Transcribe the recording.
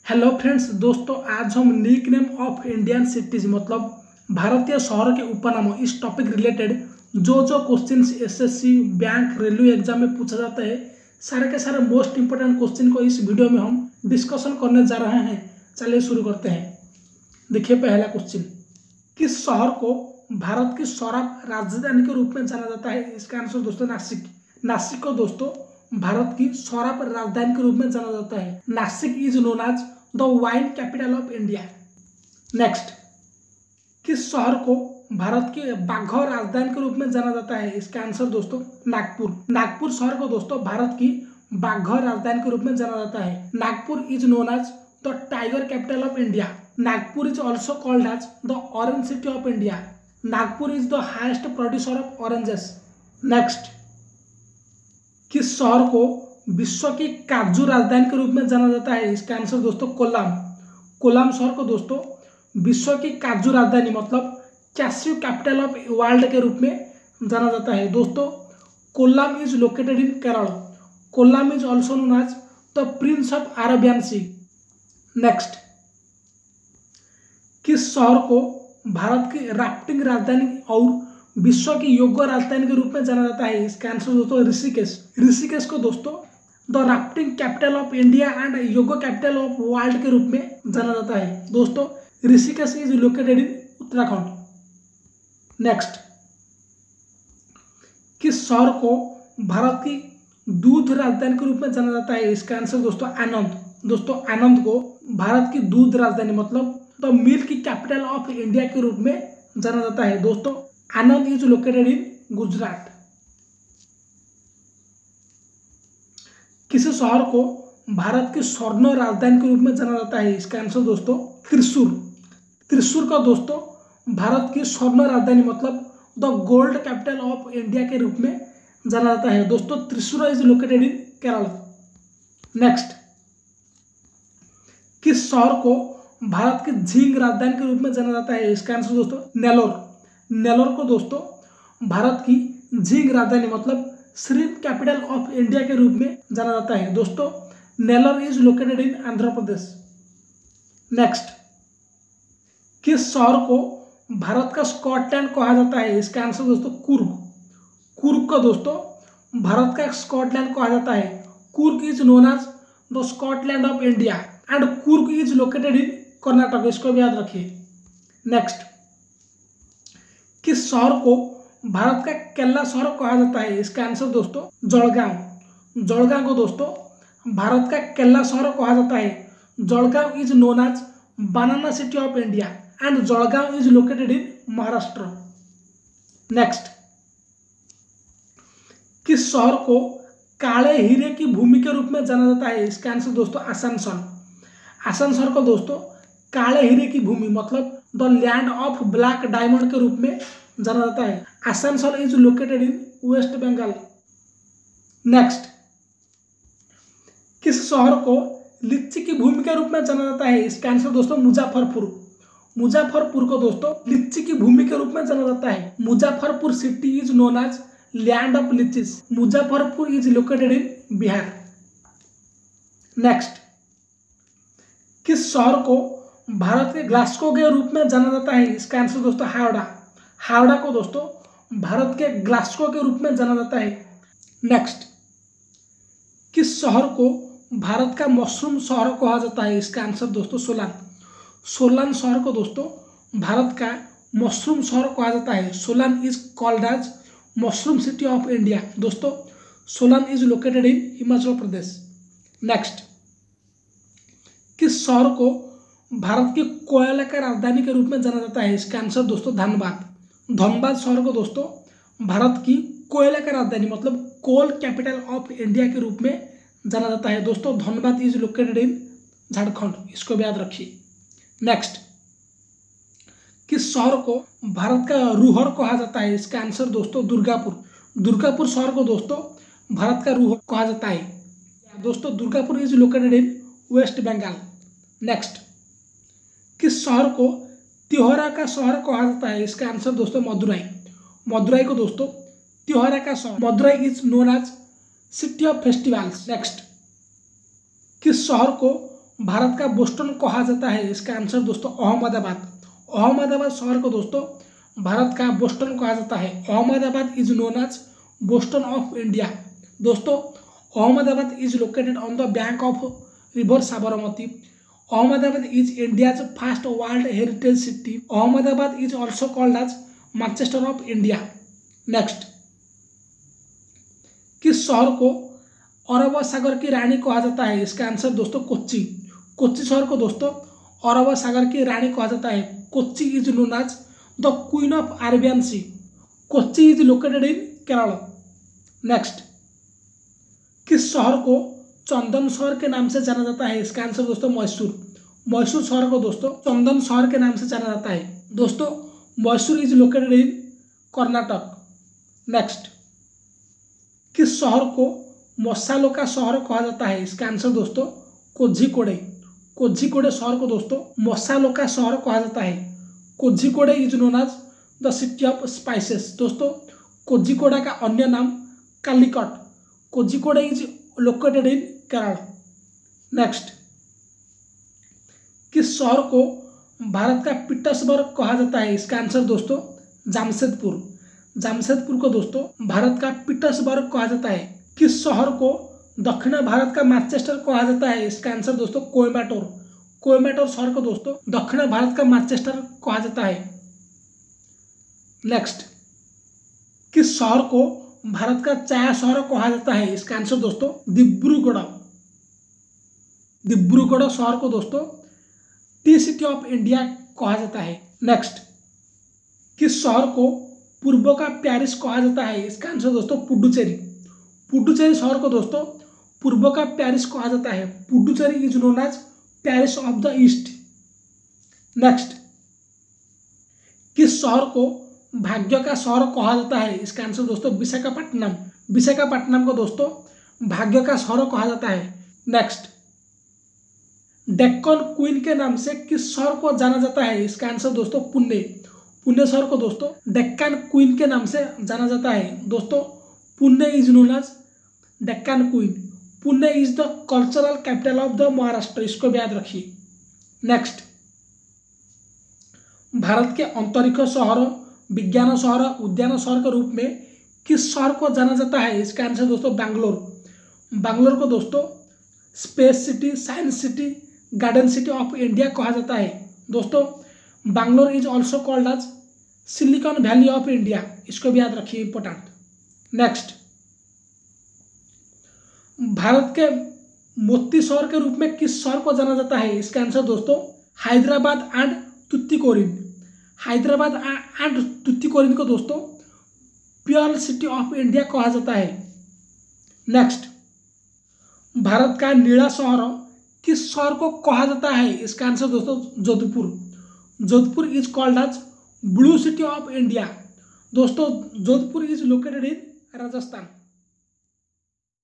Hello friends दोस्तों, आज हम nickname of Indian cities मतलब भारतीय शहरों के उपनामों इस टॉपिक रिलेटेड जो questions SSC bank railway exam में पूछा जाता है सारे के सारे मोस्ट इंपोर्टेंट क्वेश्चन को इस वीडियो में हम डिस्कशन करने जा रहे हैं। चलिए शुरू करते हैं। देखिए पहला क्वेश्चन, किस शहर को भारत की शराब राजधानी के रूप में जाना जाता है? इसका आंसर दोस्तों नासिक। नासिक को दोस्तों भारत की शराब राजधानी के रूप में जाना जाता है। Nashik is known as the wine capital of India. Next, किस शहर को भारत की बाघ राजधानी के रूप में जाना जाता है? इसका आंसर दोस्तों नागपुर। नागपुर शहर को दोस्तों भारत की बाघ राजधानी के रूप में जाना जाता है। Nagpur is known as the tiger capital of India. Nagpur is also called as the orange city of India. Nagpur is the highest producer of oranges. Next, किस शहर को विश्व की काजू राजधानी के रूप में जाना जाता है? इसका आंसर दोस्तों कोल्लाम। कोल्लाम शहर को दोस्तों विश्व की काजू राजधानी मतलब कैश्यू कैपिटल ऑफ वर्ल्ड के रूप में जाना जाता है। दोस्तों Kollam is located in Kerala. Kollam is also known as the prince of Arabian sea. Next, किस शहर को भारत की राफ्टिंग राजधानी और विश्व की योग राजधानी के रूप में जाना जाता है? इसका आंसर दोस्तों ऋषिकेश। ऋषिकेश को दोस्तों the rafting capital of India and yoga capital of world के रूप में जाना जाता है। दोस्तों Rishikesh is located in Uttarakhand. Next, किस शहर को भारत की दूध राजधानी के रूप में जाना जाता है? इसका आंसर दोस्तों आनंद। दोस्तों आनंद को भारत की दूध राजधानी मतलब the milk capital of India के रूप में जाना जाता है। दोस्तों Anand is located in Gujarat. किस शहर को भारत की स्वर्ण राजधानी के रूप में जाना जाता है? इसका आंसर दोस्तों त्रिशूर। त्रिशूर का दोस्तों भारत की स्वर्ण राजधानी मतलब the gold capital of India के रूप में जाना जाता है। दोस्तों Thrissur is located in Kerala. Next, किस शहर को भारत की झींग राजधानी के रूप में जाना जाता है? इसका आंसर दोस्तों नेलोर। नेलोर को दोस्तों भारत की झींग राजधानी मतलब श्रिम्प कैपिटल ऑफ इंडिया के रूप में जाना जाता है। दोस्तों Nellore is located in Andhra Pradesh. Next, किस शहर को भारत का स्कॉटलैंड कहा जाता है? इसका आंसर दोस्तों कुर्ग। कुर्ग को दोस्तों भारत का स्कॉटलैंड कहा जाता है। Coorg is known as the Scotland of India and Coorg is located in Karnataka. इसको भी याद रखिए। नेक्स्ट, किस शहर को भारत का केला शहर कहा जाता है? इसका आंसर दोस्तों जलगांव। जलगांव को दोस्तों भारत का केला शहर कहा जाता है। Jalgaon is known as banana city of India and Jalgaon is located in Maharashtra. Next, किस शहर को काले हीरे की भूमि के रूप में जाना जाता है? इसका आंसर दोस्तों आसनसोल। आसनसोल को दोस्तों काले हीरे की भूमि मतलब the land of black diamond के रूप में जाना जाता है। Asansol is located in West Bengal. Next, किस शहर को लीची की भूमि के रूप में जाना जाता है? इसका आंसर दोस्तों मुजफ्फरपुर। मुजफ्फरपुर को दोस्तों लीची की भूमि के रूप में जाना जाता है। Muzaffarpur city is known as land of litchis. Muzaffarpur is located in Bihar. Next, किस शहर को भारत के ग्लास्गो के रूप में जाना जाता है? इसका आंसर दोस्तों हावड़ा। हावड़ा को दोस्तों भारत के ग्लास्गो के रूप में जाना जाता है। नेक्स्ट, किस शहर को भारत का मशरूम शहर कहा जाता है? इसका आंसर दोस्तों सोलान। सोलान शहर को दोस्तों भारत का मशरूम शहर कहा जाता है। Solan is called as mushroom city of India. दोस्तों Solan is located in Himachal Pradesh. Next, किस शहर को भारत की कोयला का राजधानी के रूप में जाना जाता है? इसका आंसर दोस्तों धनबाद। धनबाद शहर को दोस्तों भारत की कोयला का राजधानी मतलब कोल कैपिटल ऑफ इंडिया के रूप में जाना जाता है। दोस्तों Dhanbad is located in Jharkhand. इसको भी याद रखिए। नेक्स्ट, किस शहर को भारत का रूहर कहा जाता है? इसका आंसर दोस्तों दुर्गापुर। दुर्गापुर शहर को दोस्तों भारत का रूहर कहा जाता है। दोस्तों Durgapur is located in West Bengal. Next, किस शहर को तिहोरा का शहर कहा जाता है? इसका आंसर दोस्तों मदुराई। मदुराई को दोस्तों तिहोरा का शहर Madurai is known as city of festivals. Next, किस शहर को भारत का बोस्टन कहा जाता है? इसका आंसर दोस्तों अहमदाबाद। अहमदाबाद शहर को दोस्तों भारत का बोस्टन कहा जाता है। Ahmedabad is known as Boston of India. दोस्तों Ahmedabad is located on the bank of river Sabarmati. Ahmedabad is India's first world heritage city. Ahmedabad is also called as Manchester of India. Next, किस शहर को अरब सागर की रानी कहा जाता है? इसका आंसर दोस्तों कोच्चि। कोच्चि शहर को दोस्तों अरब सागर की रानी कहा जाता है। Kochi is known as the queen of Arabian sea. Kochi is located in Kerala. Next, किस शहर को चंदन शहर के नाम से जाना जाता है? इसका आंसर दोस्तों मैसूर। मैसूर शहर को दोस्तों चंदन शहर के नाम से जाना जाता है। दोस्तों Mysore is located in Karnataka. Next, किस शहर को मसालों का शहर कहा जाता है? इसका आंसर दोस्तों कोझिकोडे। कोझिकोडे शहर को दोस्तों मसालों का शहर कहा जाता है। Kozhikode is known as the city of spices. दोस्तों कोझिकोडा का अन्य नाम Calicut. Kozhikode is located in Kerala. Next, किस शहर को भारत का पीटर्सबर्ग कहा जाता है? इसका आंसर दोस्तों जामशेदपुर। जामशेदपुर को दोस्तों भारत का पीटर्सबर्ग कहा जाता है। किस शहर को दक्षिण भारत का मैनचेस्टर कहा जाता है? इसका आंसर दोस्तों कोयम्बटूर। कोयम्बटूर शहर को दोस्तों दक्षिण भारत का मैनचेस्टर कहा जाता है। नेक्स्ट, किस शहर को भारत का चाय शहर कहा जाता है? इसका आंसर दोस्तों डिब्रूगढ़। डिब्रूगढ़ शहर को दोस्तों टी सिटी ऑफ इंडिया कहा जाता है। नेक्स्ट, किस शहर को पूर्व का पेरिस कहा जाता है? इसका आंसर दोस्तों पुडुचेरी। पुडुचेरी शहर को दोस्तों पूर्व का पेरिस कहा जाता है। Puducherry is known as Paris of the east. Next, किस शहर को भाग्य का शहर कहा जाता है? इसका आंसर दोस्तों विशाखापट्टनम। विशाखापट्टनम को दोस्तों भाग्य का शहर कहा जाता है। नेक्स्ट, डेक्कन क्वीन के नाम से किस शहर को जाना जाता है? इसका आंसर दोस्तों पुणे। पुणे शहर को दोस्तों डेक्कन क्वीन के नाम से जाना जाता है। दोस्तों Pune is known as Deccan queen. Pune is the cultural capital of the Maharashtra. इसको भी याद रखिए। नेक्स्ट, भारत के अंतरिक्ष शहर, विज्ञान शहर, उद्यान शहर के रूप में किस शहर को जाना जाता है? इसका आंसर दोस्तों बैंगलोर। बैंगलोर को दोस्तों space city, science city, garden city of India कहा जाता है। दोस्तों Bangalore is also called as Silicon Valley of India. इसको भी याद रखिए, इंपॉर्टेंट। नेक्स्ट, भारत के मोती शहर के रूप में किस शहर को जाना जाता है? इसका आंसर दोस्तों हैदराबाद एंड तुतिकोरिन। हैदराबाद एंड तुतिकोरिन को दोस्तों पर्ल सिटी ऑफ इंडिया कहा जाता है। नेक्स्ट, भारत का नीला शहर किस शहर को कहा जाता है? इसका आंसर दोस्तों Jodhpur. Jodhpur is called as blue city of India. दोस्तों Jodhpur is located in Rajasthan.